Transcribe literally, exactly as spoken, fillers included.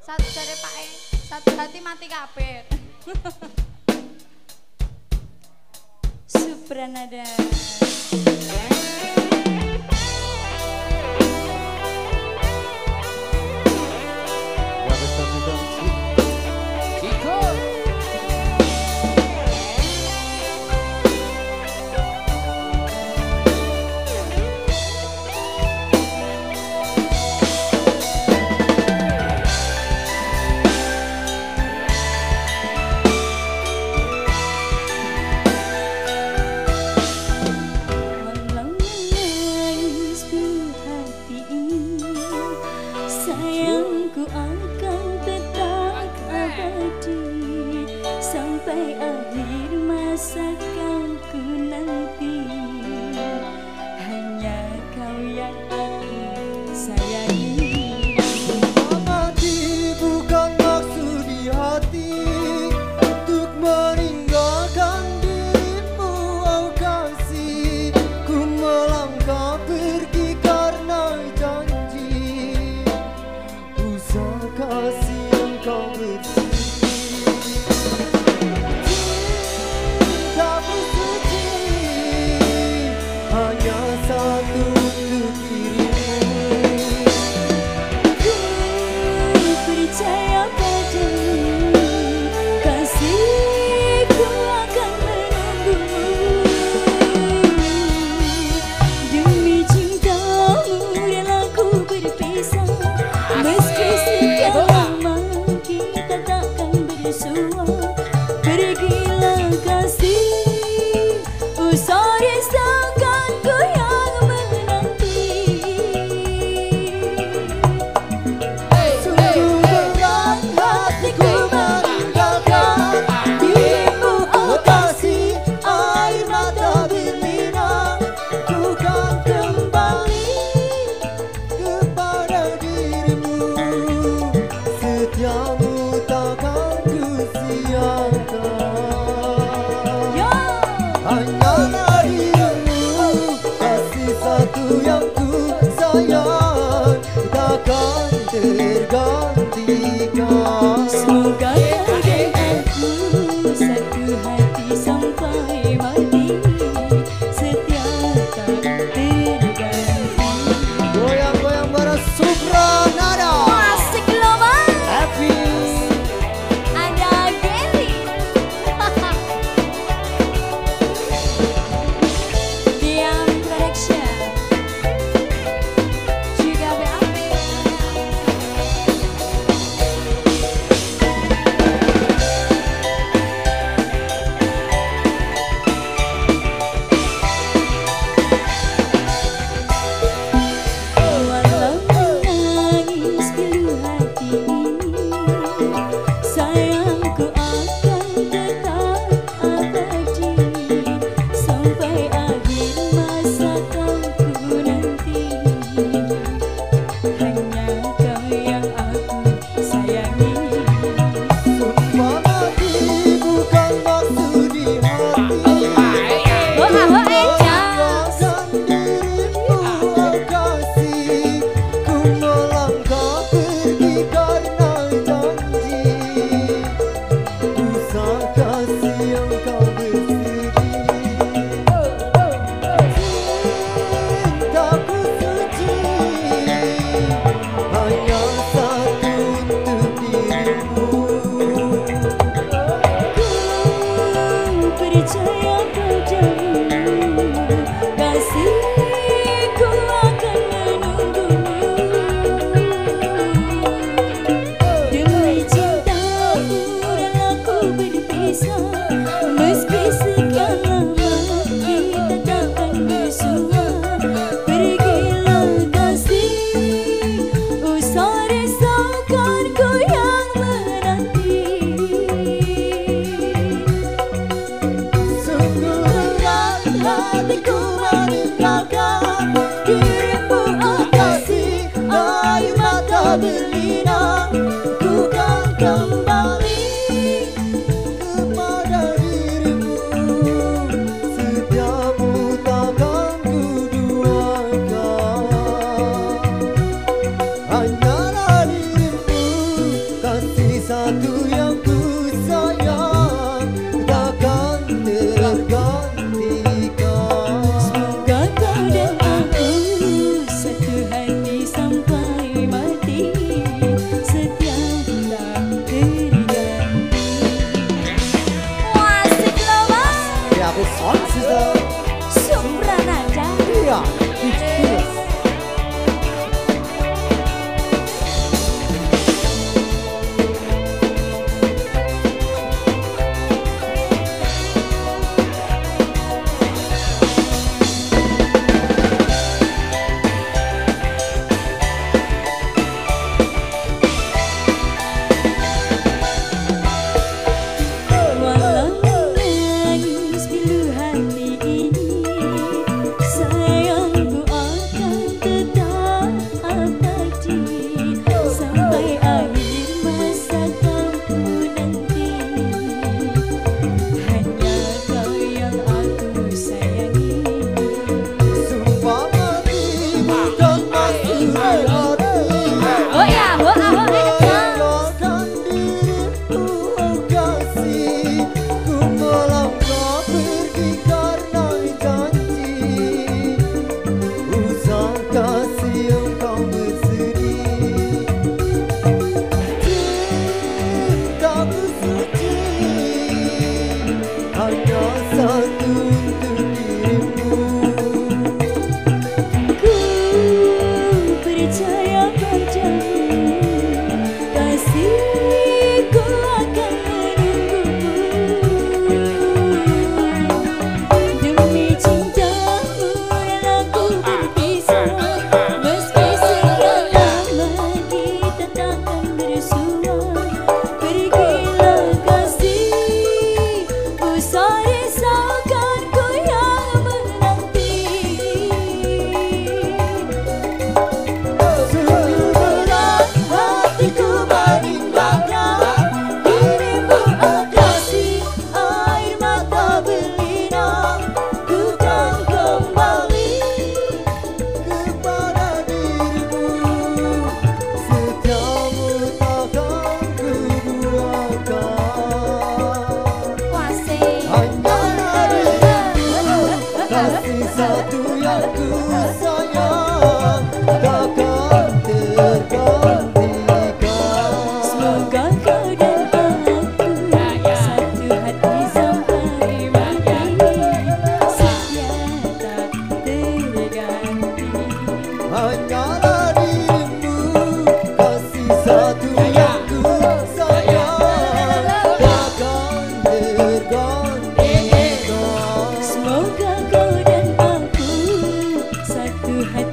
Satu jare Pak E, satu hati mati kabeh. Supranada. Sayangku akan tetap abadi sampai akhir masa kau nanti. Hanya kau yang aku sayangi. Mati bukan maksud di hati untuk meninggalkan dirimu, oh kasih. Ku melangkah pergi karena janji. Usah kasih yang kau beri. Cintamu suci hanya satu untuk dirimu. Ku percaya padamu, kasihku akan menunggumu. Demi cintamu rela ku berpisah, meski sekian lama kita takkan bersua. Pergilah kasih, usah risaukan ku yang menanti. Sungguh berat hatiku meninggalkan dirimu, oh kasih. Air mata berlinang, ku kan kembali kepada dirimu. Setiamu takkan ku siakan. Hanyalah dirimu, kasih satu yang ku sayang, takkan tergantikan. Semoga kau dan aku satu hati sampai mati, setia tak terganti. Goyang-goyang bareng Supranada. Asik loh Bang. Happy. Ada Geli. Diam Production. Juga B A P. Walau menangis pilu hati ini, sayangku akan tetap abadi sampai akhir masa kau ku nanti. Hanya kau yang aku sayangi. Sumpah mati bukan maksud di hati. Oh, oh, eh, Melangkahkan dirimu, oh kasih. Ku melangkah pergi karena janji. Usah kasih yang kau beri. Cintaku suci hanya satu untuk dirimu. Ku percaya padamu, kasihku akan menunggumu. Demi cintamu rela ku berpisah, meski sekian lama kita takkan bersua. Pergilah kasih, usah risaukan ku yang menanti. Sungguh berat hatiku meninggalkan dirimu, oh kasih. Air mata berlinang, ku kan kembali kepada dirimu. Setiamu takkan ku duakan. Hanyalah dirimu, gantikan. Semoga kau dan aku satu hati sampai mati, setia tak terganti. Hanyalah dirimu, kasih satu yang ku sayang, takkan tergantikan. Semoga kau dan aku satu hati